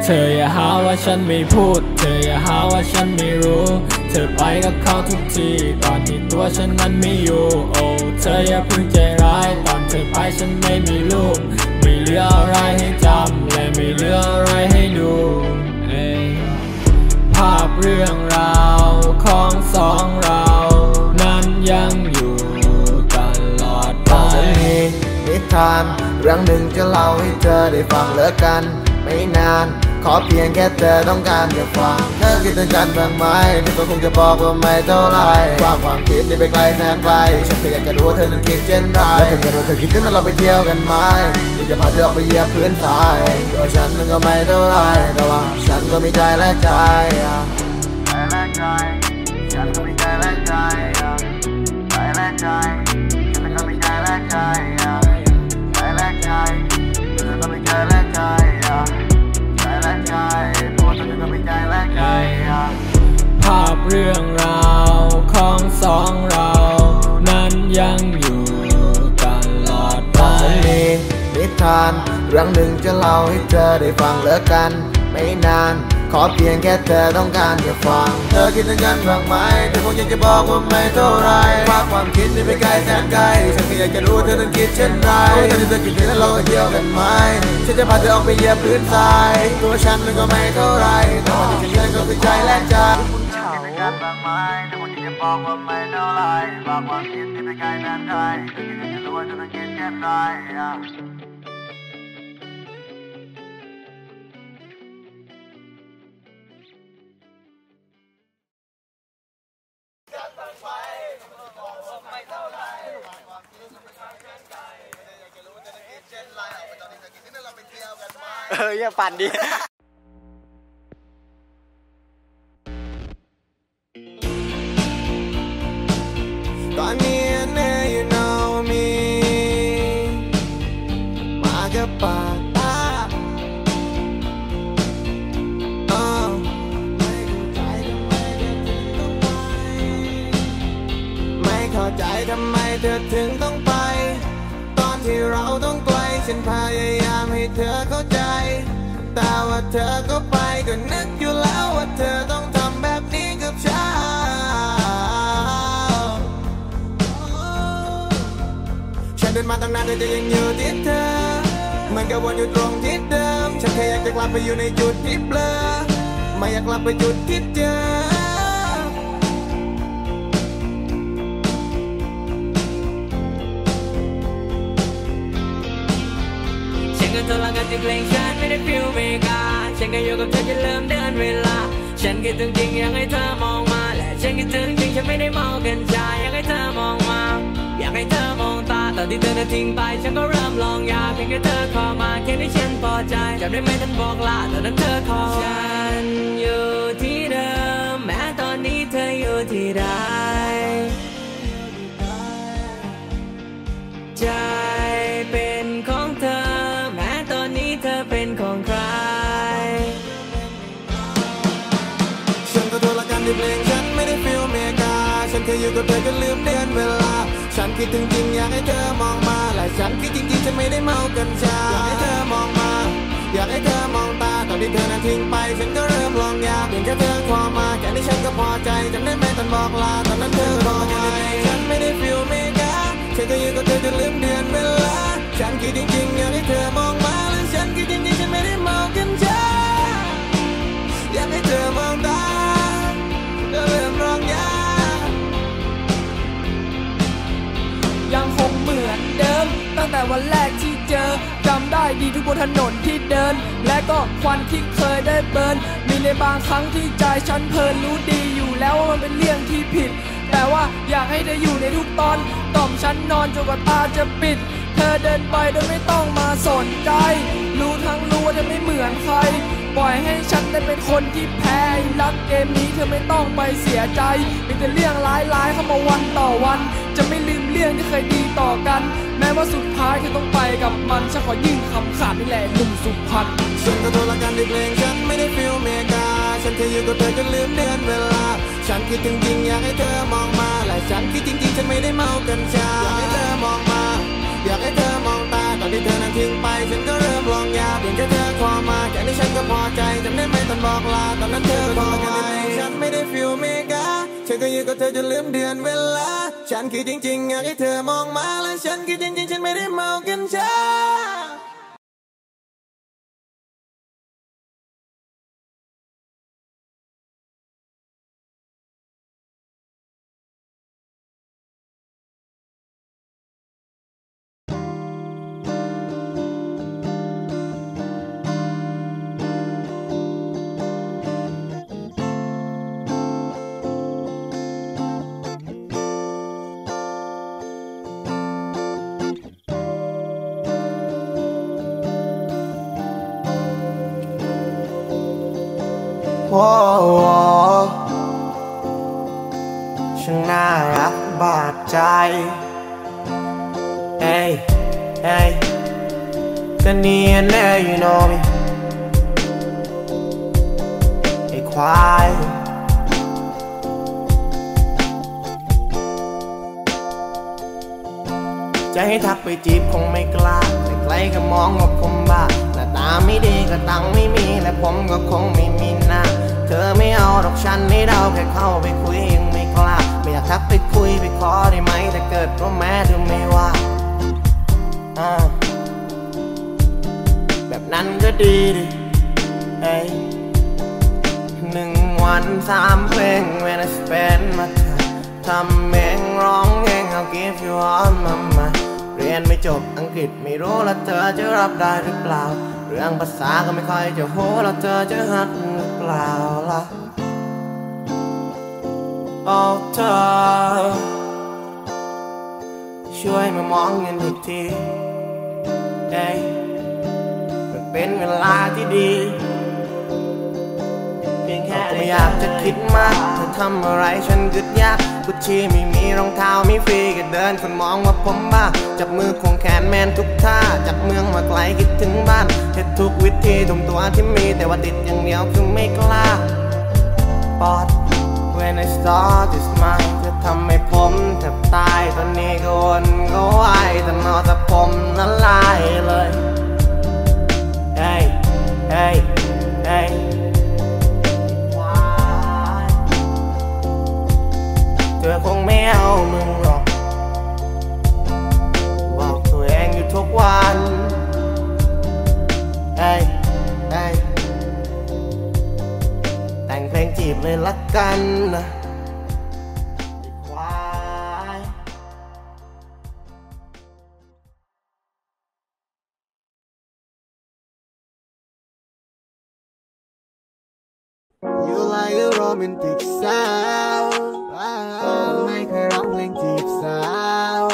เธออย่าหาว่าฉันไม่พูดเธออย่าหาว่าฉันไม่รู้เธอไปกับเขาทุกทีตอนที่ตัวฉันนั้นไม่อยู่โอ้เธออย่าเพิ่งใจร้ายตอนเธอไปฉันไม่มีลูกไม่เหลืออะไรให้จำและไม่เหลืออะไรให้ดูภาพเรื่องราวของสองเรานั้นยังอยู่ตลอดไปนิทานเรื่องหนึ่งจะเล่าให้เธอได้ฟังเลิกกันไม่นานขอเพียงแค่เธอต้องการจะฟังเธอคิดถึงกันบ้างไหมนี่ก็คงจะบอกว่าไม่เท่าไรความคิดนี่ไปไกลแสนไกลฉันแค่อยากจะรู้ว่าเธอนั้นคิดเช่นไรและถ้าเกิดว่าเธอคิดถึงนั้นเราไปเที่ยวกันไหมที่จะพาเธอออกไปเหยียบพื้นทรายตัวฉันมันก็ไม่เท่าไรแต่ว่าฉันก็มีใจและใจฉันก็มีใจและใจใจและใจฉันก็มีใจและใจใจและใจฉันก็มีใจและใจใจและใจเพราะฉันก็มีใจและใจภาพเรื่องราวของสองเรานั้นยังอยู่ตลอดไปฉันมีนิทานเรื่องหนึ่งจะเล่าให้เธอได้ฟังเลิกกันไม่นานขอเพียงแค่เธอต้องการจะฟังเธอคิดถึงกันบ้างไหมเธอคงอยากจะบอกว่าไม่เท่าไรความคิดนี่ไปไกลแสนไกลฉันแค่อยากจะรู้เธอนั้นคิดเช่นไรถ้าเธอคิดถึงนั้นเราไปเที่ยวกันไหมฉันจะพาเธอออกไปเหยียบพื้นทรายตัวฉันมันก็ไม่เท่าไรแต่ว่าที่ฉันก็คือใจและใจคิดถึงกันบ้างไหมเธอคงอยากจะบอกว่าไม่เท่าไรความคิดนี่ไปไกลแสนไกลฉันแค่อยากจะรู้ว่าเธอนั้นคิดเช่นไรอย่าปั่นดิตอนนี้แน่ you know me มากับปากตาไม่เข้าใจทำไมเธอถึงต้องไปตอนที่เราต้องไกลฉันพยายามให้เธอเข้าใจแต่ว่าเธอก็ไปก็นึกอยู่แล้วว่าเธอต้องทำแบบนี้กับฉันฉันเดินมาตั้งนานแต่ยังอยู่ที่เธอเหมือนกับวนอยู่ตรงที่เดิมฉันแค่อยากจะกลับไปอยู่ในจุดที่เบลอไม่อยากกลับไปจุดที่เจอฉันก็ทรมานที่เพลงฉันไม่ได้ฟิลเมกาฉันก็อยู่กับเธอจะเริ่มเดินเวลาฉันคิดถึงจริงอยากให้เธอมองมาและฉันคิดถึงจริงฉันไม่ได้เมากันใจอยากให้เธอมองมาอยากให้เธอมองตาตอนที่เธอทิ้งไปฉันก็เริ่มลองยาเพียงแค่เธอขอมาแค่นี้ฉันพอใจจำได้ไหมท่านบอกลาตอนนั้นเธอขอฉันอยู่ที่เดิมแม้ตอนนี้เธออยู่ที่ใดใจเป็นของเธอแม้ตอนนี้เธอเป็นของใครฉันก็โทรกันที่เพลงฉันไม่ได้ฟิลเมกาฉันแค่อยู่กับเธอจนลืมเดือนเวลาฉันคิดถึงจริงอยากให้เธอมองมาและฉันคิดจริงๆฉันไม่ได้เมากันชาอยากให้เธอมองมาอยากให้เธอมองตาตอนที่เธอนั้นทิ้งไปฉันก็เริ่มลองยาเพียงแค่เธอขอมาแค่นี้ฉันก็พอใจจำได้ไหมตอนบอกลาตอนนั้นเธอรออยู่ในฉันไม่ได้ฟิลเมกาฉันก็อยู่กับเธอจนลืมเดือนเวลาฉันคิดจริงๆอยากให้เธอมองมาและฉันคิดจริงๆฉันไม่ได้เมากันชาอยากให้เธอมองตาก็เริ่มร้องยายังคงเหมือนเดิมตั้งแต่วันแรกที่เจอจำได้ดีทุกบนถนนที่เดินและก็ควันที่เคยได้เบิร์นมีในบางครั้งที่ใจฉันเพลินรู้ดีอยู่แล้วว่ามันเป็นเรื่องที่ผิดแต่ว่าอยากให้เธออยู่ในทุกตอนกล่อมฉันนอนจนกว่าตาจะปิดเธอเดินไปโดยไม่ต้องมาสนใจรู้ทั้งรู้ว่าเธอไม่เหมือนใครปล่อยให้ฉันได้เป็นคนที่แพ้รักเกมนี้เธอไม่ต้องไปเสียใจมีแต่เรื่องร้ายๆเข้ามาวันต่อวันจะไม่ลืมเรื่องที่เคยดีต่อกันแม้ว่าสุดท้ายเธอต้องไปกับมันฉันขอยื่นคำขาดนี่แหละหนุ่มสุพรรณฉันก็โทรกันที่เพลงฉันไม่ได้ฟิลเมกาฉันแค่อยู่กับเธอจนลืมเดือนเวลาฉันคิดจริงๆอยากให้เธอมองมาและฉันคิดจริงๆฉันไม่ได้เมากันชาอยากให้เธอมองมาอยากให้เธอมองตาอนที่เธอนั้นทิ้งไปฉันก็เริ่มลองยาเพียงแค่เธอขอมาแค่นี้ฉันก็พอใจจำได้ไหมตอนบอกลาตอนนั้นเธอขอไว้ฉันไม่ได้ฟิลเมกาฉันก็อยู่กับเธอจนลืมเดือนเวลาฉันคิดจริงๆอยากให้เธอมองมาและฉันคิดจริงๆฉันไม่ได้เมากัญชาโอ้ฉันน่ารักบาดใจเอ้ยเอ้ยก็เนียนแน่ you know me ไอ้ควายจะให้ทักไปจีบคงไม่กล้าใกล้ๆก็มองว่าผมบ้าหน้าตาไม่ดีก็ตังไม่มีและผมก็คงไม่มีหน้าเธอไม่เอาดอกฉันให้เราแค่เข้าไปคุยยังไม่กล้าไม่อยากทักไปคุยไปขอได้ไหมแต่เกิดว่าแม่เธอไม่ว่าแบบนั้นก็ดีดิเอ้ย1 วัน 3 เพลง when I spend my time ทำเองร้องเอง I'll give you all my mind เรียนไม่จบอังกฤษไม่รู้แล้วเธอจะรับได้หรือเปล่าเรื่องภาษาก็ไม่ค่อยจะโหแล้วเธอจะหัดหรือเปล่าล่ะโอ้เธอช่วยมามองเงินอีกทีเอ้ยมันเป็นเวลาที่ดีเพียงแค่ไม่อยากจะคิดมากเธอทำอะไรฉันกึดยากกุชชี่ไม่มีรองเท้าไม่ฟรีก็เดินคนมองว่าผมบ้าจับมือควงแขนแมนทุกท่าจากเมืองมาไกลคิดถึงบ้านเฮ็ดทุกวิธีทุ่มตัวที่มีแต่ว่าติดอย่างเดียวคือไม่กล้าปอด When I start this mind จะทำให้ผมแทบตายตอนนี้ก็วนก็วายแต่นอกจากผมละลายเลยเฮ้ยเฮ้ยเฮ้ยเธอคงไม่เอามึงหรอกบอกตัวเองอยู่ทุกวันเฮ้ยเฮ้ยแต่งเพลงจีบเลยละกันนะควาย You like a romantic sound ไม่เคยร้องเพลงจีบสาว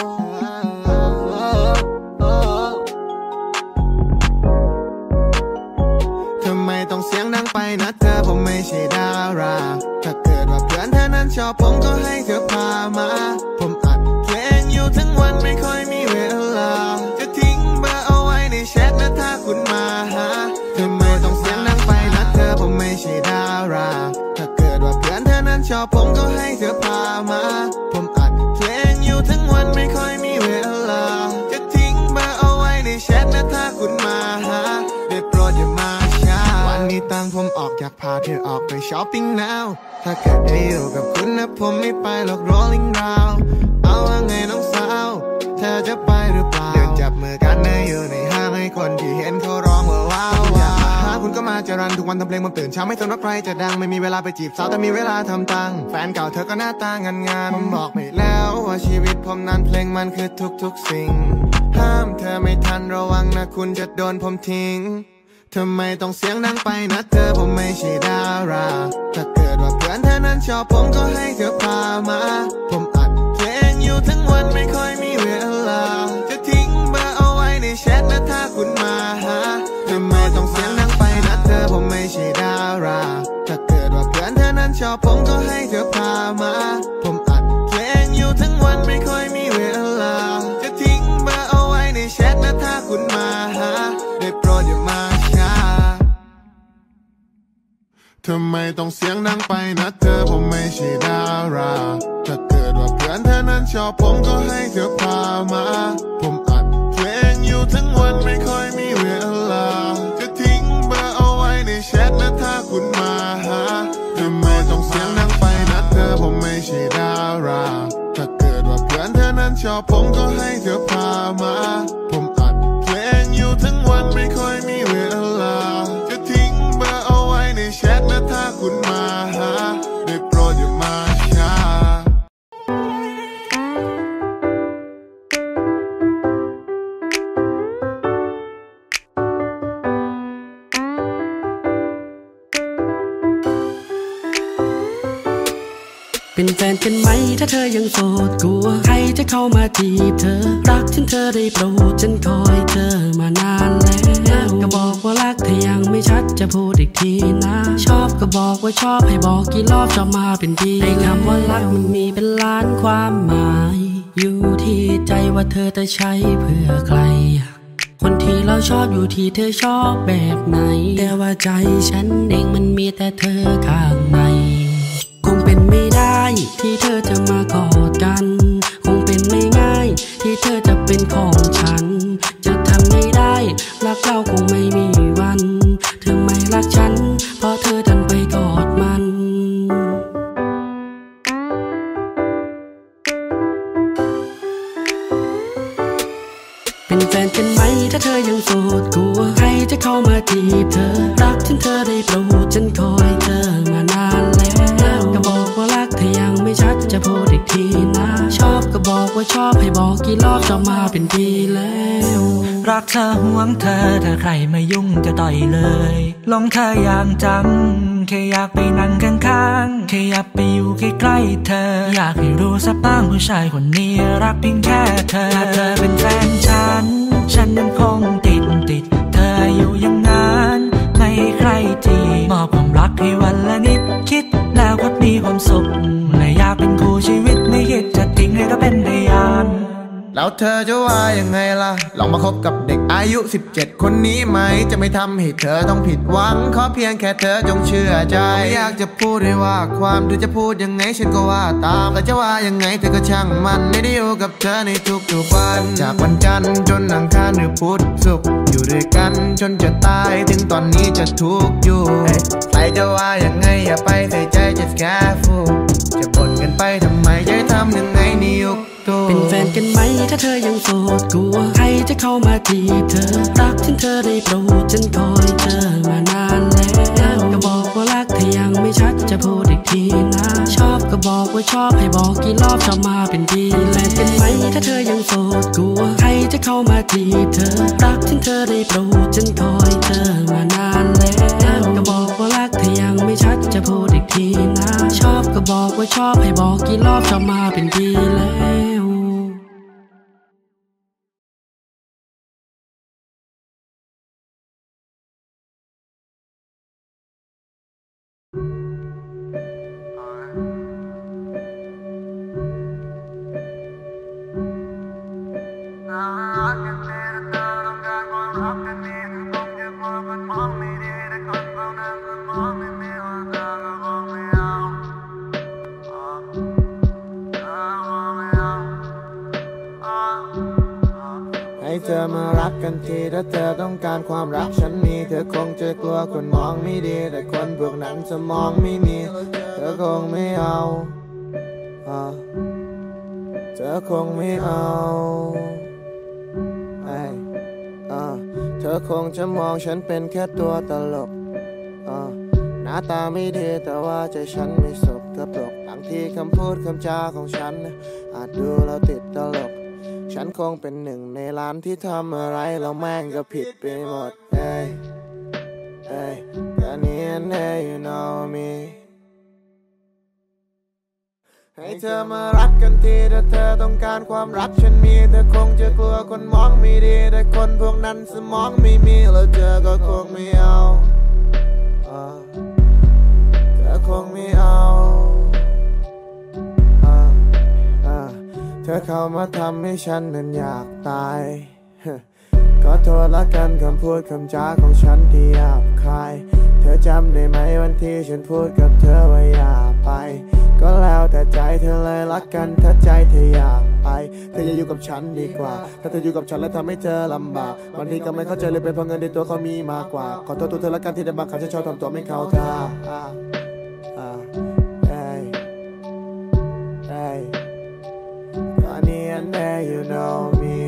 ทำไมต้องเสียงดังไปนะเธอผมไม่ใช่ดาราถ้าเกิดว่าเพื่อนเธอนั้นชอบผมก็ให้เธอพามาผมอัดเพลงอยู่ทั้งวันไม่ค่อยมีเวลาจะทิ้งเบอร์เอาไว้ในแชทนะถ้าคุณมาหาทำไมต้องเสียงดังไปนะเธอผมไม่ใช่ดาราถ้าเกิดว่าเพื่อนเธอนั้นชอบผมก็ให้เธอพามาผมอัดเพลงอยู่ทั้งวันไม่ค่อยมีเวลาจะทิ้งเบอร์เอาไว้ในแชทนะถ้าคุณมาหาได้โปรดอย่ามาช้าวันนี้ตังผมออกอยากพาเธอออกไปช้อปปิ้งแล้วถ้าเกิดได้อยู่กับคุณนะผมไม่ไปหรอก rolling round เอาว่าไงน้องสาวเธอจะไปหรือเปล่าเดินจับมือกันนะอยู่ในห้างให้คนที่เห็นเขาร้องว่าว้าวอยากมาหาคุณก็มาจะรันทุกวันทำเพลงผมตื่นเช้าไม่สนว่าใครจะดังไม่มีเวลาไปจีบสาวแต่มีเวลาทำตังแฟนเก่าเธอก็หน้าตางานผมบอกไปแล้วว่าชีวิตผมนั้นเพลงมันคือทุกสิ่งห้ามเธอไม่ทันระวังนะคุณจะโดนผมทิ้งทำไมต้องเสียงดังไปนะเธอผมไม่ใช่ดาราถ้าเกิดว่าเพื่อนเธอนั้นชอบผมก็ให้เธอพามาผมอัดเพลงอยู่ทั้งวันไม่ค่อยมีเวลาจะทิ้งเบอร์เอาไว้ในแชทนะถ้าคุณมาหาทำไมต้องเสียงดังไปนะเธอผมไม่ใช่ดาราถ้าเกิดว่าเพื่อนเธอนั้นชอบผมก็ให้เธอพามาผมอัดเพลงอยู่ทั้งวันไม่ค่อยมีเวลาจะทิ้งเบอร์เอาไว้ในแชทนะถ้าคุณมาหาได้โปรดอย่ามาทำไมต้องเสียงดังไปนะเธอผมไม่ใช่ดาราถ้าเกิดว่าเพื่อนเธอนั้นชอบผมก็ให้เธอพามาผมอัดเพลงอยู่ทั้งวันคุณมาหาทำไมต้องเสียงดังไปนัดเธอผมไม่ใช่ดาราถ้าเกิดว่าเพื่อนเธอนั้นชอบผมก็ให้เธอพามาผมอัดเพลงอยู่ทั้งวันไม่ค่อยมีเวลาจะทิ้งเบอร์เอาไว้ในแชทนะถ้าคุณมาหาได้โปรดอย่ามาช้าเป็นแฟนกันไหมถ้าเธอยังโสดกลัวใครจะเข้ามาจีบเธอรักฉันเธอได้โปรดฉันคอยเธอมานานแล้วก็บอกว่ารักถ้ายังไม่ชัดจะพูดอีกทีนะชอบก็บอกว่าชอบให้บอกกี่รอบชอบมาเป็นทีในคำว่ารักมันมีเป็นล้านความหมายอยู่ที่ใจว่าเธอจะใช้เพื่อใครคนที่เราชอบอยู่ที่เธอชอบแบบไหนแต่ว่าใจฉันเองมันมีแต่เธอข้างในคงเป็นไม่ได้ที่เธอจะมากอดกันคงเป็นไม่ง่ายที่เธอจะเป็นของฉันจะทำไม่ได้รักเราคงไม่มีวันเธอไม่รักฉันเพราะเธอดันไปกอดมันเป็นแฟนกันไหมถ้าเธอยังโสดกลัวใครจะเข้ามาจีบเธอรักฉันเธอได้โปรดฉันคอยเธอมานานแล้วก็บอกว่ารักถ้ายังไม่ชัดจะพูดอีกทีนะชอบก็บอกว่าชอบให้บอกกี่รอบชอบมาเป็นปีแล้วรักเธอห่วงเธอถ้าใครมายุ่งจะต่อยเลยลงเธออย่างจังแค่อยากไปนั่งข้างๆแค่อยากไปอยู่ใกล้ๆเธออยากให้รู้สักบ้างผู้ชายคนนี้รักเพียงแค่เธอถ้าเธอเป็นแฟนฉันยังคงติดเธออยู่อย่างนั้นไม่ใครที่มอบความรักให้วันละนิดคิดแล้วก็มีความสุขและอยากเป็นคู่ชีวิตไม่คิดจะทิ้งให้ก็เป็นพยานแล้วเธอจะว่ายังไงล่ะลองมาคบกับเด็กอายุ17คนนี้ไหมจะไม่ทำให้เธอต้องผิดหวังขอเพียงแค่เธอจงเชื่อใจไม่อยากจะพูดให้ว่าความเธอจะพูดยังไงฉันก็ว่าตามแต่จะว่ายังไงเธอก็ช่างมันไม่ได้อยู่กับเธอในทุกวันจากวันจันทร์จนอังคารหรือพุธศุกร์อยู่ด้วยกันจนจะตายถึงตอนนี้จะทุกข์อยู่ใครจะว่ายังไงอย่าไปใส่ใจ just careful จะบ่นกันไปทำไมจะทำยังไงนี่ยุกเป็นแฟนกันไหมถ้าเธอยังโสดกลัวใครจะเข้ามาจีบเธอรักฉันเธอได้โปรดฉันคอยเธอมานานแล้วก็บอกว่ารักถ้ายังไม่ชัดจะพูดอีกทีนะชอบก็บอกว่าชอบให้บอกกี่รอบชอบมาเป็นทีแฟนกันไหมถ้าเธอยังโสดกลัวใครจะเข้ามาจีบเธอรักฉันเธอได้โปรดฉันคอยเธอมานานแล้วก็บอกว่ารักถ้ายังไม่ชัดจะพูดอีกทีนะชอบก็บอกว่าชอบให้บอกกี่รอบชอบมาเป็นทีแล้วให้เธอมารักกันทีถ้าเธอต้องการความรักฉันมีเธอคงจะกลัวคนมองไม่ดีแต่คนพวกนั้นสมองไม่มีเธอคงไม่เอาเธอคงไม่เอาเธอคงจะมองฉันเป็นแค่ตัวตลกหน้าตาไม่ดีแต่ว่าใจฉันไม่สกปรกบางทีคำพูดคำจาของฉันอาจดูแล้วติดตลกฉันคงเป็นหนึ่งในล้านที่ทำอะไรแล้วแม่งก็ผิดไปหมดแต่นี่ you know me ให้เธอมารักกันทีถ้าเธอต้องการความรักฉันมีเธอคงจะกลัวคนมองไม่ดีแต่คนพวกนั้นสมองไม่มีแล้วเธอก็คงไม่เอาเธอคงไม่เอาเธอเข้ามาทำให้ฉันนั้นอยากตายขอโทษละกันคำพูดคำจาของฉันที่หยาบคายเธอจำได้ไหมวันที่ฉันพูดกับเธอว่าอย่าไปก็แล้วแต่ใจเธอเลยรักกันถ้าใจเธออยากไปเธออย่าอยู่กับฉันดีกว่าถ้าเธออยู่กับฉันแล้วทำให้เธอลำบากบางทีก็ไม่เข้าใจเลยเป็นเพราะเงินในตัวเขามีมากกว่าขอโทษตัวเธอละกันที่ได้บางครั้งฉันชอบทำตัวไม่เข้าท่าHoney and there you know me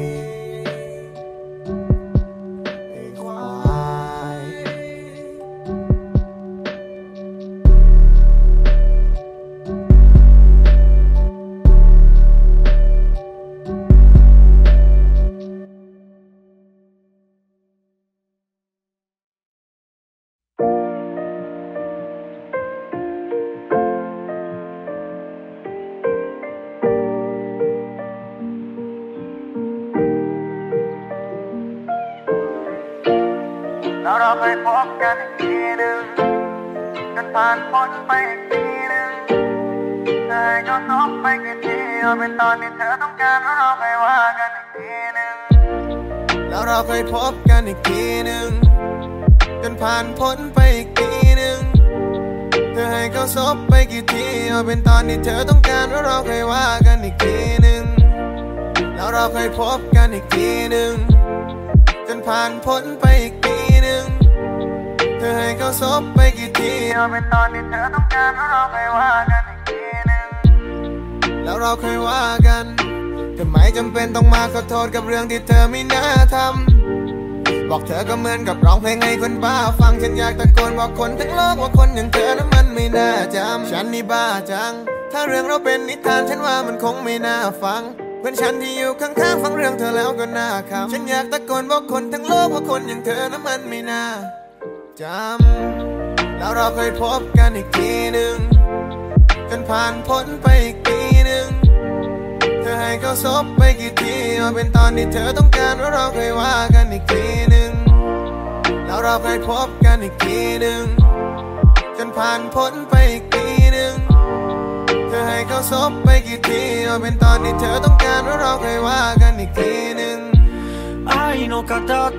แล้วเราเคยพบกันอีกทีหนึ่งจนผ่านพ้นไปอีกทีหนึ่งเธอให้เขาซบไปกี่ทีเอาเป็นตอนที่เธอต้องการแล้วเราเคยว่ากันอีกทีหนึ่งแล้วเราเคยพบกันอีกทีหนึ่งจนผ่านพ้นไปอีกทีหนึ่งเธอให้เขาซบไปกี่ทีเอาเป็นตอนที่เธอต้องการแล้วเราเคยว่ากันอีกทีหนึ่งแล้วเราเคยพบกันอีกทีหนึ่งจนผ่านพ้นไปอีกทีหนึ่งเธอให้เขาซบไปกี่ทีเอาเป็นตอนที่เธอต้องการแล้วเราเคยว่ากันอีกทีหนึ่งแล้วเราเคยว่ากันทำไมจำเป็นต้องมาขอโทษกับเรื่องที่เธอไม่น่าทำบอกเธอก็เหมือนกับร้องเพลงให้คนบ้าฟังฉันอยากตะโกนบอกคนทั้งโลกว่าคนอย่างเธอนั้นมันไม่น่าจำฉันนี่บ้าจังถ้าเรื่องเราเป็นนิทานฉันว่ามันคงไม่น่าฟังเพื่อนฉันที่อยู่ข้างๆฟังเรื่องเธอแล้วก็น่าขำฉันอยากตะโกนบอกคนทั้งโลกว่าคนอย่างเธอนั้นมันไม่น่าจำแล้วเราเคยพบกันอีกทีหนึ่งจนผ่านพ้นไปอีกทีหนึ่งเธอให้เขาซบไปกี่ทีเอาเป็นตอนที่เธอต้องการแล้วเราเคยว่ากันอีกทีหนึ่งแล้วเราเคยพบกันอีกทีหนึ่งจนผ่านพ้นไปอีกทีหนึ่งเธอให้เขาซบไปกี่ทีเอาเป็นตอนที่เธอต้องการแล้วเราเคยว่ากันอีกทีหนึ่ง愛の形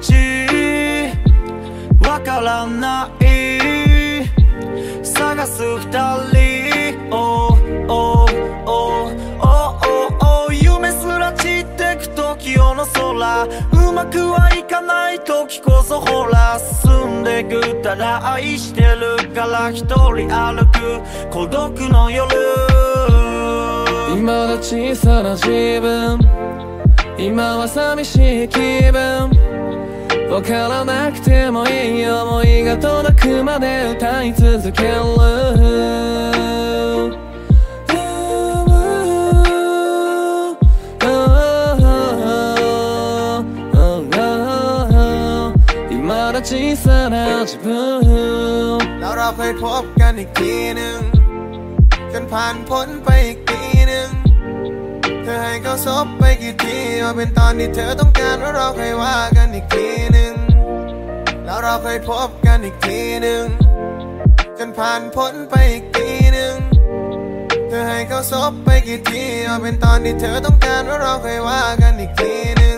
わからない探す二人 Oh oh oh oh oh 夢すら散ってく時夜の空うまくはいかない時こそほら進んでくたら愛してるから一人歩く孤独の夜今だ小さな自分今は寂しい気分わからなくてもいい想いが届くまで歌い続ける今だ小さな自分แล้วเราเคยพบกันอีกทีหนึ่งจนผ่านพ้นไปอีกทีหนึ่งเธอให้เขาซบไปกี่ทีเอาเป็นตอนที่เธอต้องการแล้วเราเคยว่ากันอีกทีหนึ่งแล้วเราเคยพบกันอีกทีหนึ่งจนผ่านพ้นไปอีกทีหนึ่งเธอให้เขาซบไปกี่ทีเอาเป็นตอนที่เธอต้องการแล้วเราเคยว่ากันอีกทีหนึ่ง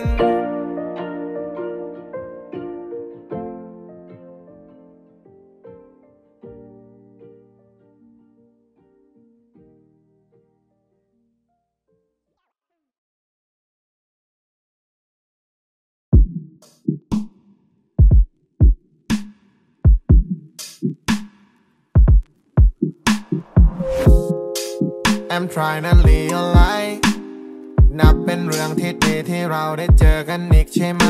I'm trying to realize นับเป็นเรื่องที่ดีที่เราได้เจอกันอีกใช่ไหม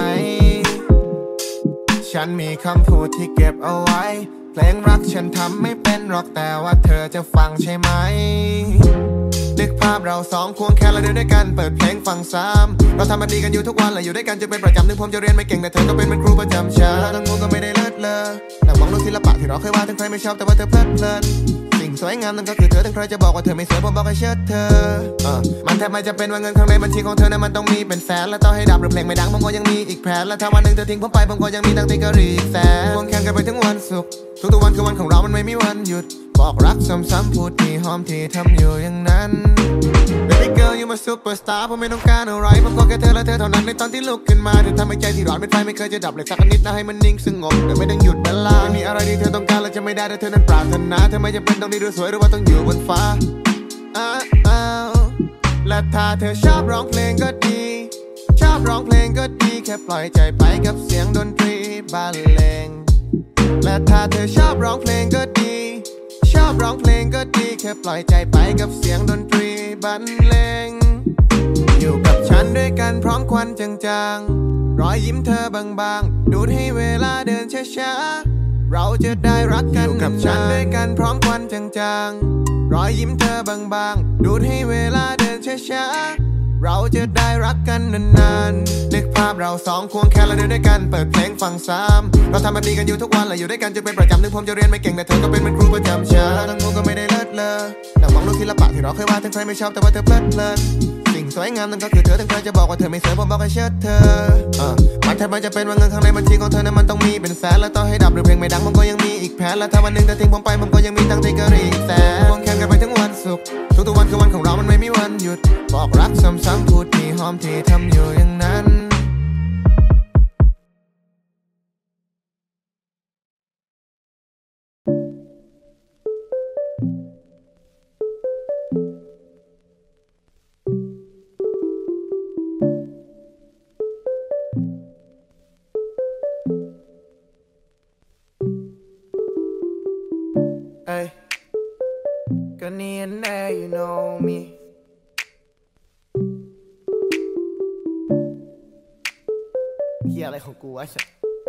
ฉันมีคำพูดที่เก็บเอาไว้เพลงรักฉันทำไม่เป็นหรอกแต่ว่าเธอจะฟังใช่ไหมนึกภาพเราสองควงแขนและเดินด้วยกันเปิดเพลงฟังซ้ำเราทำมันดีกันอยู่ทุกวันและอยู่ด้วยกันจะเป็นประจำนึกผมจะเรียนไม่เก่งแต่เธอก็เป็นครูประจำชั้นทั้งคู่ก็ไม่ได้เลิศเลอแต่มองดูศิลปะที่เราเคยว่าถึงใครไม่ชอบแต่ว่าเธอเพลิดเพลินสิ่งสวยงามนั่นก็คือเธอถึงใครจะบอกว่าเธอไม่สวยผมบอกให้เชิดเธอมันแทบไม่จะเป็นว่าเงินข้างในบัญชีของเธอนั้นมันต้องมีเป็นแสนและต่อให้ดับหรือเพลงไม่ดังผมก็ยังมีอีกแผนและถ้าวันหนึ่งเธอทิ้งผมไปผมก็ยังมีตั้งติกรีแสนควงแขนกันไปถึงวันศุกร์ทุกๆวันคือวันของเรามันไม่มีวันหยุดบอกรักซ้ำๆพูดที่หอมที่ทำอยู่อย่างนั้น Baby Hey girl you my superstar ผมไม่ต้องการอะไรผมขอแค่เธอและเธอเท่านั้นในตอนที่ลุกขึ้นมาเธอทำให้ใจที่ร้อนเป็นไฟไม่เคยจะดับเลยสักนิดนะให้มันนิ่งสงบแต่ไม่ต้องหยุดเวลาไม่มีอะไรที่เธอต้องการและจะไม่ได้ถ้าเธอนั้นปรารถนาเธอไม่จำเป็นต้องดีหรือสวยหรือว่าต้องอยู่บนฟ้าและถ้าเธอชอบร้องเพลงก็ดีชอบร้องเพลงก็ดีแค่ปล่อยใจไปกับเสียงดนตรีบรรเลงและถ้าเธอชอบร้องเพลงก็ดีชอบร้องเพลงก็ดีแค่ปล่อยใจไปกับเสียงดนตรีบรรเลงอยู่กับฉันด้วยกันพร้อมควันจางๆรอยยิ้มเธอบางๆดูดให้เวลาเดินช้าๆเราจะได้รักกันอยู่กับฉันด้วยกันพร้อมควันจางๆรอยยิ้มเธอบางๆดูดให้เวลาเดินช้าๆเราจะได้รักกันนานๆนึกภาพเราสองควงแขนและเดินด้วยกันเปิดเพลงฟังซ้ำเราทำแบบนี้กันอยู่ทุกวันและอยู่ด้วยกันจนเป็นประจำถึงผมจะเรียนไม่เก่งแต่เธอก็เป็นเหมือนครูประจำชั้นทั้งคู่ก็ไม่ได้เลิศเลอแต่มองลูกศิลปะที่เราเคยวาดถึงใครไม่ชอบแต่ว่าเธอเพลิดเพลินสิ่งสวยงามนั่นก็คือเธอถึงใครจะบอกว่าเธอไม่สวยผมบอกให้เชื่อเธอมันแทบไม่จะเป็นว่าเงินข้างในบัญชีของเธอนั้นมันต้องมีเป็นแสนและต่อให้ดับหรือเพลงไม่ดังผมก็ยังมีอีกแผนและถ้าวันหนึ่งเธอทิ้งผมไปผมก็ยังมีตังค์ที่กระดิ่งแสนควงแขนกันไปถึงวันศุกร์ทุกๆวันคือวันของเรามันไม่มีวันหยุดบอกรักซ้ำๆพูดมีหอมที่ทำอยู่อย่างนั้น Ay, Ganina, you know me. Yeah, อะไรของกูวะฉัน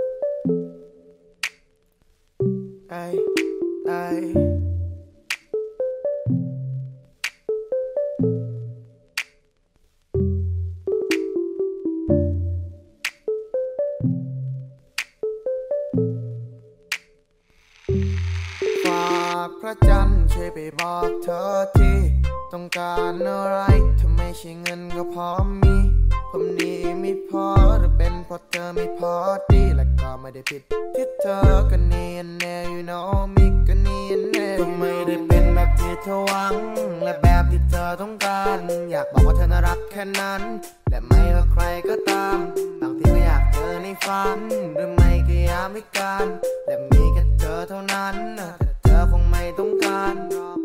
ฝากพระจันทร์ช่วยไปบอกเธอทีต้องการอะไรถ้าไม่ใช่เงินก็พอมีผมดีไม่พอหรือเป็นเพราะเธอไม่พอดีและก็ไม่ได้ผิดที่เธอก็เนียนแน่ you know me ก็เนียนแน่ก็ไม่ได้เป็นแบบที่เธอหวังและแบบที่เธอต้องการอยากบอกว่าเธอน่ารักแค่นั้นและไม่ว่าใครก็ตามบางทีก็อยากเจอในฝันหรือไม่ก็ยามวิการและมีแค่เธอเท่านั้นแต่เธอคงไม่ต้องการ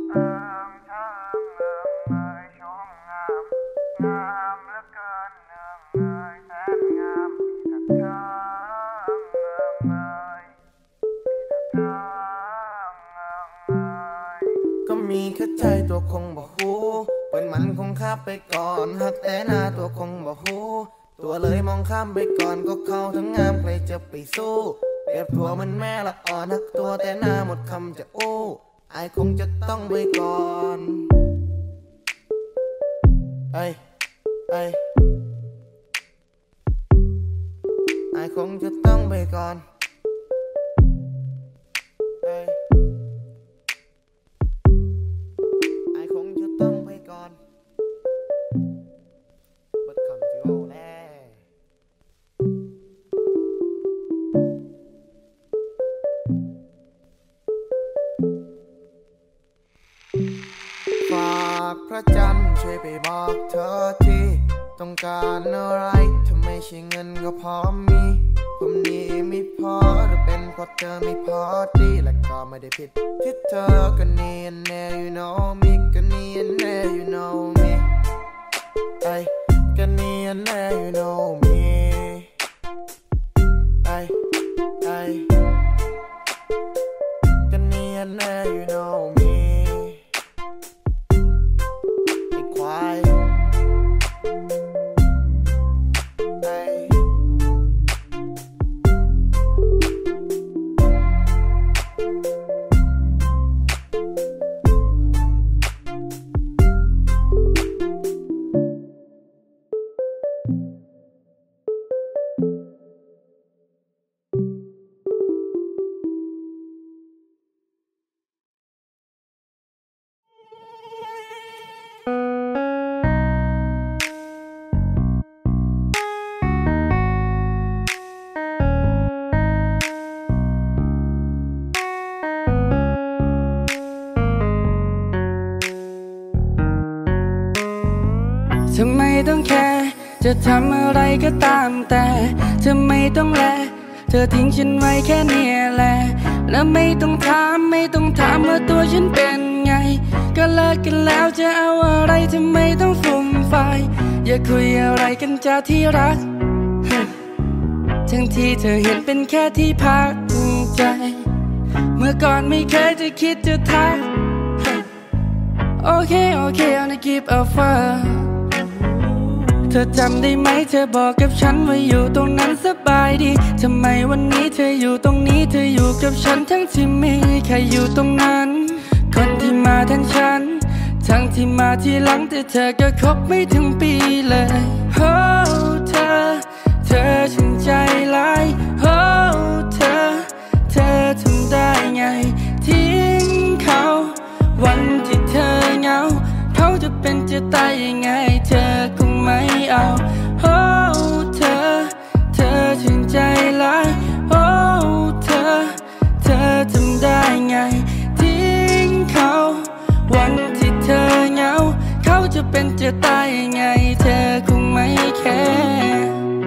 ก็มีแค่ใจตัวคงบ่ฮู้เป็นมันคงข้ามไปก่อนหักแต่หน้าตัวคงบ่ฮู้ตัวเลยมองข้ามไปก่อนก็เข้าทั้งงามใครจะไปสู้เปรียบตัวมันแม่ละอ่อนหักตัวแต่หน้าหมดคำจะอู้ไอคงจะต้องไปก่อนไอคงจะต้องไปก่อนไอคงจะต้องไปก่อนเบิดคำที่ว่าแล้วฝากพระจันทร์ช่วยไปบอกเธอทีต้องการอะไรถ้าไม่ใช่เงินก็พอมีผมดีไม่พอหรือเป็นเพราะเธอไม่พอดีและก็ไม่ได้ผิดที่เธอก็เนียนแน่ you know me ก็เนียนแน่ you know me ก็เนียนแน่ you know meก็เนียนแน่ you know me ไอ้ควายต้องแคร์จะทำอะไรก็ตามแต่เธอไม่ต้องแลเธอทิ้งฉันไว้แค่นี้แหละและไม่ต้องถามว่าตัวฉันเป็นไงก็เลิกกันแล้วจะเอาอะไรทำไมต้องฟุ่มไฟอย่าคุยอะไรกันจ้าที่รักทั้งที่เธอเห็นเป็นแค่ที่พักใจเมื่อก่อนไม่เคยจะคิดจะทักโอเค I'll keep offer เธอจำได้ไหมเธอบอกกับฉันว่าอยู่ตรงนั้นสบายดีทำไมวันนี้เธออยู่ตรงนี้เธออยู่กับฉันทั้งที่ไม่ใครอยู่ตรงนั้นคนที่มาทั้งฉันทั้งที่มาทีหลังแต่เธอก็คบไม่ถึงปีเลยโอ้เธอฉันใจร้ายโอ้เธอทำได้ไงทิ้งเขาวันที่เธอเหงาเขาจะเป็นจะตายยังไงเธอคงไม่เอาโอ้เธอฉันใจร้ายโอ้เธอทำได้ไงทิ้งเขาวันที่เธอเหงาเขาจะเป็นจะตายยังไงเธอคงไม่แคร์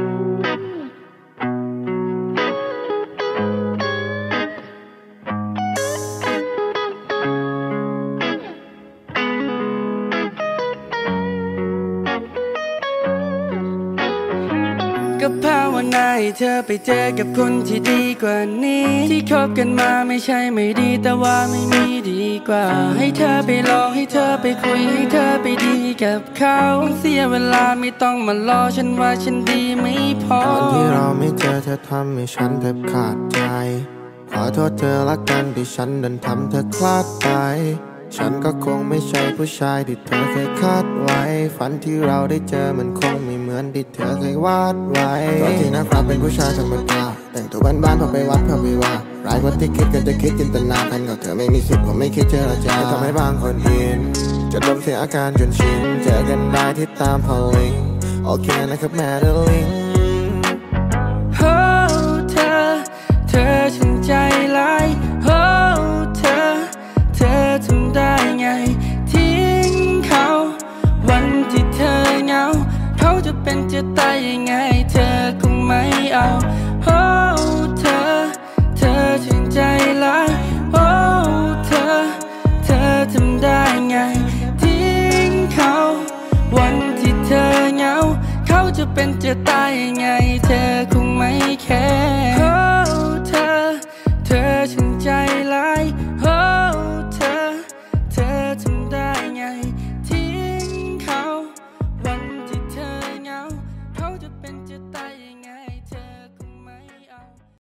ก็ภาวนาให้เธอไปเจอกับคนที่ดีกว่านี้ที่คบกันมาไม่ใช่ไม่ดีแต่ว่าไม่มีดีกว่าให้เธอไปลองให้เธอไปคุยให้เธอไปดีกับเขาเสียเวลาไม่ต้องมารอฉันว่าฉันดีไม่พอตอนที่เราไม่เจอเธอทำให้ฉันแทบขาดใจขอโทษเธอละกันที่ฉันดันทำเธอคลาดไปฉันก็คงไม่ใช่ผู้ชายที่เธอเคยคาดไว้ฝันที่เราได้เจอมันคงไม่เหมือนที่เธอเคยวาดไว้ตอนที่นะครับเป็นผู้ชายธรรมดาแต่งตัวบ้านๆพอไปวัดพอไปว่าร้ายกว่าที่คิดก็จะคิดจินตนาการกับเธอไม่มีสิทธิ์ผมไม่คิดเจรจาทำให้บางคนอินจะดมเสียอาการจนชินเจอกันได้ที่ตามพอลิงโอเคนะครับแม่เดอลิงโอ้เธอฉันใจร้ายโอ้เธอทำได้ไงทิ้งเขาวันที่เธอเหงาเขาจะเป็นจะตายยังไงเธอคงไม่เอาโอ้เธอฉันใจร้ายโอ้เธอทำได้ไงทิ้งเขาวันที่เธอเหงาเขาจะเป็นจะตายยังไงเธอคงไม่แคร์โอ้เธอฉันใจร้ายโอ้เธอทำได้ไงทิ้งเขาวันที่เธอเหงาเขาจะเป็นจะตายยังไงเธอคงไม่เอา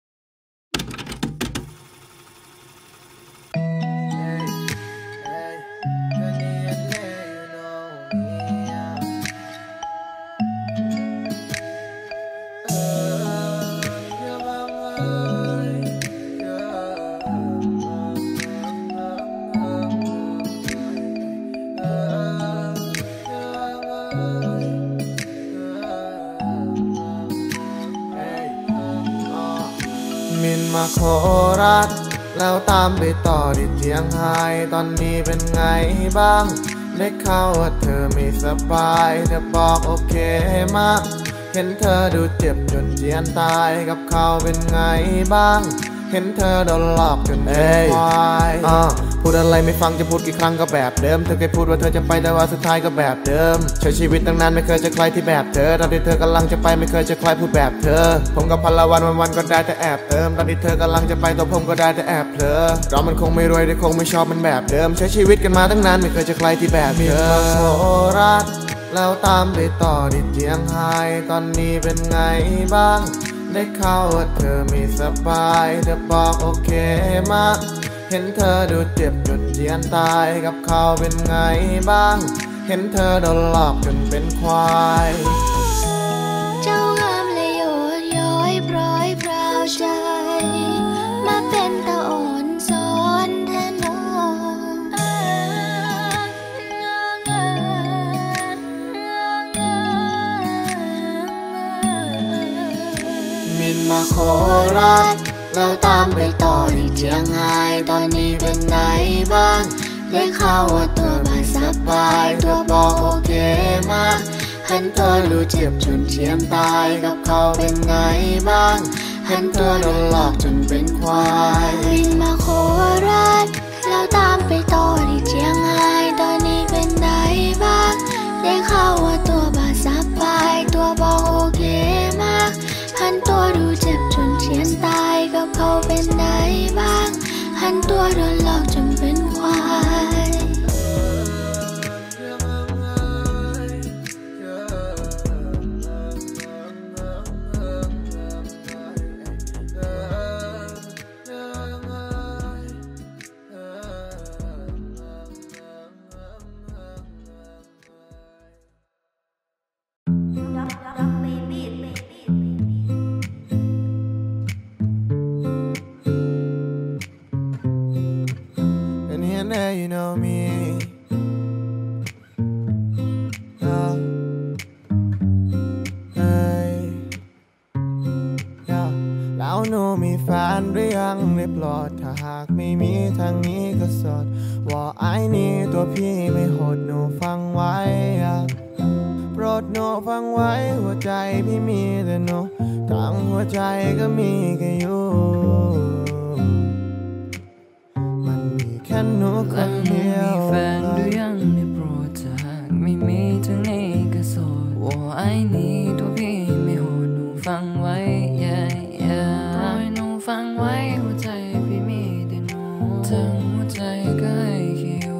มินมาโคราชแล้วตามไปต่อที่เชียงรายตอนนี้เป็นไงบ้างได้ข่าวว่าเธอไม่สบายเธอบอกโอเคมากเห็นเธอดูเจ็บจนเจียนตายกับเขาเป็นไงบ้างเห็นเธอโดนหลอกจนเป็นควายพูดอะไรไม่ฟังจะพูดกี่ครั้งก็แบบเดิมเธอเคยพูดว่าเธอจะไปแต่ว่าสุดท้ายก็แบบเดิมใช้ชีวิตตั้งนานไม่เคยเจอใครที่แบบเธอตอนที่เธอกำลังจะไปไม่เคยเจอใครพูดแบบเธอผมกับพลวันก็ได้แต่แอบเติมตอนที่เธอกำลังจะไปตัวผมก็ได้แต่แอบเผลอเรามันคงไม่รวยได้คงไม่ชอบมันแบบเดิมใช้ชีวิตกันมาตั้งนานไม่เคยเจอใครที่แบบเธอโคราชแล้วตามไปต่อที่เชียงรายตอนนี้เป็นไงบ้างได้ข่าวว่าเธอไม่สบายเธอบอกโอเคมากเห็นเธอดูเจ็บจนเจียนตายกับเขาเป็นไงบ้างเห็นเธอโดนหลอกจนเป็นควายเจ้างามเลยโยนย้อยปล่อยพราวใจมาเป็นตาอ่อนซ้อนแทนน้องมินมาโคราชแล้วตามไปต่อที่เชียงรายตอนนี้เป็นไงบ้างได้ข่าวว่าตัวไม่สบายตัวบอกโอเคมากหันตัวดูเจ็บจนเจียมตายกับเขาเป็นไงบ้างหันตัวโดนหลอกจนเป็นควายบินมาโคราชแล้วตามไปต่อที่เชียงรายตอนนี้เป็นไงบ้างได้ข่าวว่าตัวบาดสบายตัวบอกโอเคมากหันตัวดูเจ็บจนเจียมตายกับเขาเป็นไงบ้างหันตัวโดนหลอกจนเป็นควาย You know meแล้วหนูมีแฟนหรือยังได้โปรดถ้าหากไม่มีทางนี้ก็โสดว่าไอ้นี่ตัวพี่ไม่โหดหนูฟังไว้โปรดหนูฟังไว้หัวใจพี่มีแต่หนูทั้งหัวใจก็มีแค่อยู่แค่หนูคนเดียวมีแฟนหรือยังได้โปรดถ้าหากไม่มีทั้งนี้ก็โสดว่าไอ้นี่ตัวพี่ไม่โหดหนูฟังไว้โปรดหนูฟังไว้หัวใจพี่มีแต่หนูทั้งหัวใจก็ให้คิว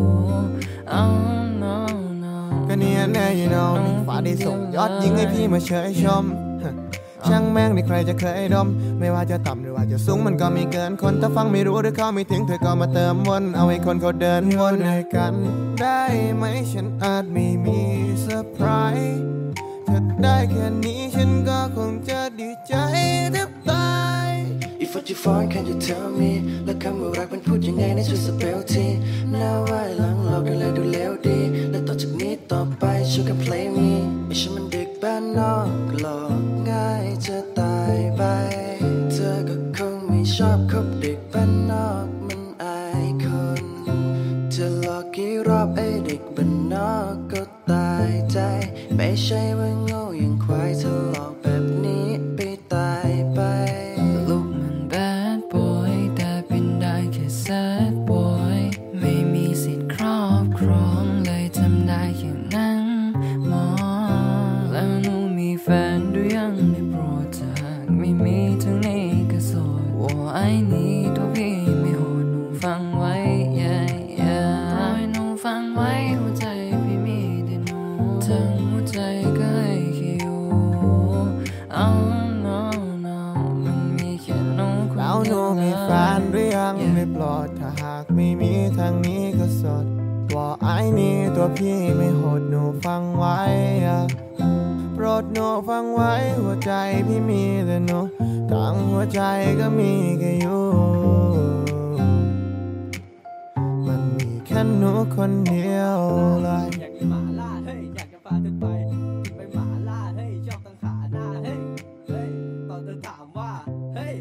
ก็เนี่ยแน่ you know มีฟ้าได้ส่งยอดยิงให้พี่มาเชยชมช่างแม่งในใครจะเคยดมไม่ว่าจะต่ำหรือว่าจะสูงมันก็มีเกินคนถ้าฟังไม่รู้หรือเขาไม่ถึงเธอก็มาเติมวนเอาให้คนเขาเดินวนให้กันได้ไหมฉันอาจไม่มีเซอร์ไพรส์ถ้าได้แค่นี้ฉันก็คงจะดีใจแทบตาย If what you find can you tell me แล้วคำว่ารักมันพูดยังไงในช่วยสเปลทีหน้าไว้หลังหลอกกันเลยดูแล้วดีและต่อจากนี้ต่อไปช่วยกัน play me ไอ้ฉันมันเด็กบ้านนอกหลอกง่ายจะตายไปเธอก็คงไม่ชอบคบเด็กบ้านนอกมันอายคนจะหลอกกี่รอบไอ้เด็กบ้านนอกก็ตายใจไม่ใช่ว่าโง่อย่างควายถ้าหลอกแบบนี้ไปตายไปลูกมัน bad boy แต่เป็นได้แค่ sad boy ไม่มีสิทธิ์ครอบครองเลยทำได้แค่นั้นมองแล้วหนูมีแฟนหรือยังได้โปรดถ้าหากไม่มีทั้งนี้ก็โสดว่าไอ้นี่ตัวพี่ไม่โหดหนูฟังไว้โปรดหนูฟังไว้หัวใจพี่มีแต่หนูทั้งหัวใจก็ให้คิวมันมีแค่หนูคนเดียวแล้วหนูมีแฟนหรือยังได้โปรดถ้าหากไม่มีทางนี้ก็โสดว่าไอ้นี่ตัวพี่ไม่โหดหนูฟังไว้โปรดหนูฟังไว้หัวใจพี่มีแต่หนูทั้งหัวใจก็มีแค่อยู่มันมีแค่หนูคนเดียวเลยอยากกินหมาล่าเฮ้ยอยากจะพาเธอไปกินไปหมาล่าเฮ้ยชอบตั้งขาหน้าเฮ้ยตอนเธอถามว่าเฮ้ย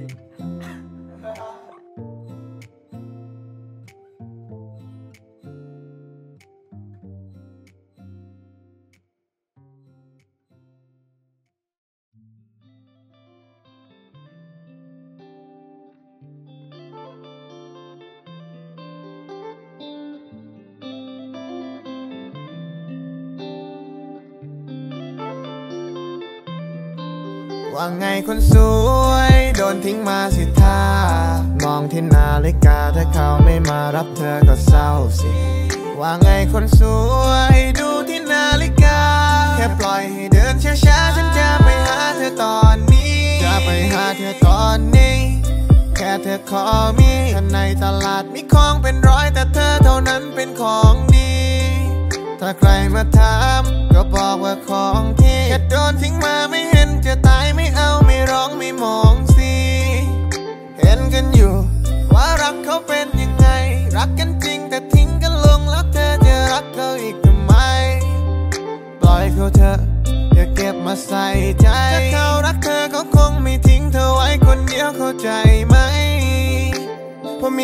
ว่าไงคนสวยโดนทิ้งมาสิท่ามองที่นาฬิกาถ้าเขาไม่มารับเธอก็เศร้าสิว่าไงคนสวยดูที่นาฬิกาแค่ปล่อยให้เดินช้าๆฉันจะไปหาเธอตอนนี้จะไปหาเธอตอนนี้แค่เธอขอมีข้างในตลาดมีของเป็นร้อยแต่เธอเท่านั้นเป็นของดีถ้าใครมาถามก็บอกว่าของที่แค่โดนทิ้งมาไม่เห็นจะตายไม่เอาไม่ร้องไม่มองสิเห็นกันอยู่ว่ารักเขาเป็นยังไงรักกันจริงแต่ทิ้งกันลงแล้วเธอจะรักเขาอีกทำไมปล่อยเขาเถอะอย่าเก็บมาใส่ใจถ้าเขารักเธอเขาคงไม่ทิ้งเธอไว้คนเดียวเข้าใจไหมเพราะมี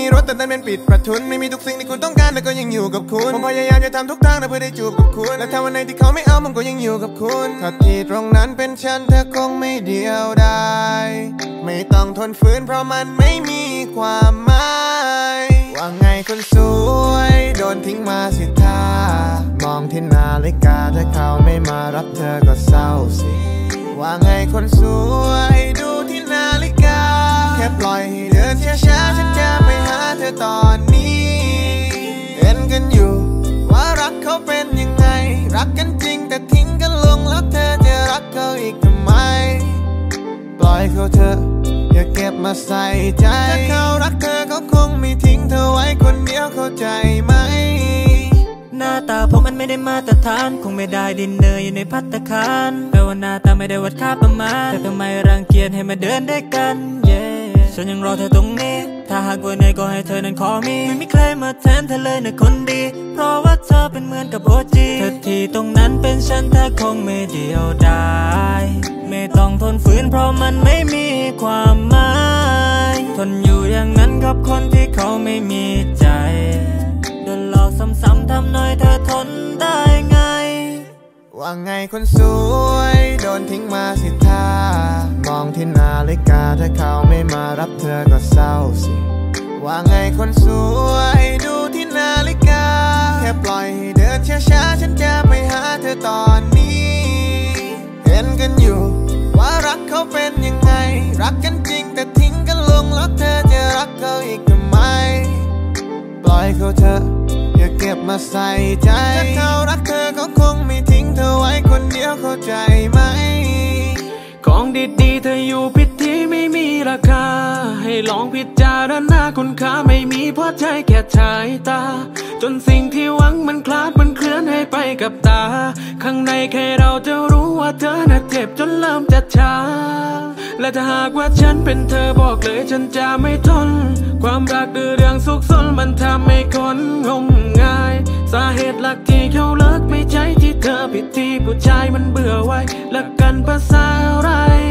มีรถแต่ดันเป็นปิดประทุนไม่มีทุกสิ่งที่คุณต้องการแต่ก็ยังอยู่กับคุณผมพยายามจะทำทุกทางเพื่อได้จูบกับคุณและถ้าวันไหนที่เขาไม่เอาผมก็ยังอยู่กับคุณถ้าที่ตรงนั้นเป็นฉันเธอคงไม่เดียวดายไม่ต้องทนฝืนเพราะมันไม่มีความหมายว่าไงคนสวยโดนทิ้งมาสิท่ามองที่นาฬิกาถ้าเขาไม่มารับเธอก็เศร้าสิว่าไงคนสวยดูที่นาฬิกาแค่ปล่อยให้เดินช้าๆฉันจะไปหาเธอตอนนี้เห็นกันอยู่ว่ารักเขาเป็นยังไงรักกันจริงแต่ทิ้งกันลงแล้วเธอจะรักเขาอีกทำไมปล่อยเขาเถอะอย่าเก็บมาใส่ใจถ้าเขารักเธอเขาคงไม่ทิ้งเธอไว้คนเดียวเข้าใจไหมหน้าตาผมมันไม่ได้มาตรฐานคงไม่ได้ดินเนอร์อยู่ในภัตตาคารแปลว่าหน้าตาไม่ได้วัดค่าประมาณแต่ทำไมรังเกียจให้มาเดินได้กันฉันยังรอเธอตรงนี้ถ้าหากว่าเหนื่อยก็ให้เธอนั้นขอมีไม่มีใครมาแทนเธอเลยนะคนดีเพราะว่าเธอเป็นเหมือนกับโอจีเธอที่ตรงนั้นเป็นฉันเธอคงไม่เดียวดายไม่ต้องทนฝืนเพราะมันไม่มีความหมายทนอยู่อย่างนั้นกับคนที่เขาไม่มีใจโดนหลอกซ้ำๆทำหน่อยเธอทนได้ไงว่าไงคนสวยโดนทิ้งมาสิท่ามองที่นาฬิกาถ้าเขาไม่มารับเธอก็เศร้าสิว่าไงคนสวยดูที่นาฬิกาแค่ปล่อยให้เดินช้าๆฉันจะไปหาเธอตอนนี้เห็นกันอยู่ว่ารักเขาเป็นยังไงรักกันจริงแต่ทิ้งกันลงแล้วเธอจะรักเขาอีกทำไมปล่อยเขาเถอะอย่าเก็บมาใส่ใจถ้าเขารักเธอเขาคงไม่ทิ้งเธอไว้คนเดียวเข้าใจไหมของดีๆเธออยู่ผิดที่ไม่มีราคาให้ลองพิจารณาคุณค่าไม่มีเพราะใจแค่สายตาจนสิ่งที่หวังมันคลาดมันเคลื่อนให้ไปกับตาข้างในแค่เราจะรู้ว่าเธอน่ะเจ็บจนเริ่มจะชาและถ้าหากว่าฉันเป็นเธอบอกเลยฉันจะไม่ทนความรักดื้อเรื่องซุกซนมันทำให้คนงมงายสาเหตุหลักที่เขาเลิกไม่ใช่ที่เธอผิดที่ผู้ชายมันเบื่อไว้และกันภาษาอะไร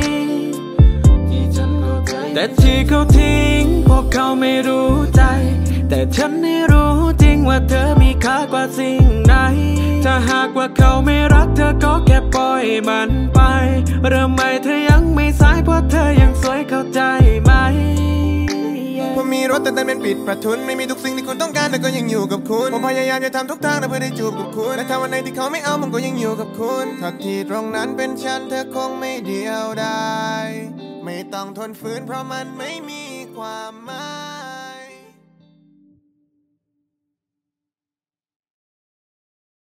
แต่ที่เขาทิ้งพวกเขาไม่รู้ใจแต่ฉันให้รู้จริงว่าเธอมีค่ากว่าสิ่งใดถ้าหากว่าเขาไม่รักเธอก็แค่ปล่อยมันไปเริ่มใหม่เธอยังไม่สายเพราะเธอยังสวยเข้าใจไหมผมมีรถแต่ดันเป็นปิดประทุนไม่มีทุกสิ่งที่คุณต้องการแต่ก็ยังอยู่กับคุณผมพยายามจะทำทุกทางเพื่อได้จูบกับคุณและถ้าวันไหนที่เขาไม่เอาผมก็ยังอยู่กับคุณถ้าที่ตรงนั้นเป็นฉันเธอคงไม่เดียวดายไม่ต้องทนฝืนเพราะมันไม่มีความหมาย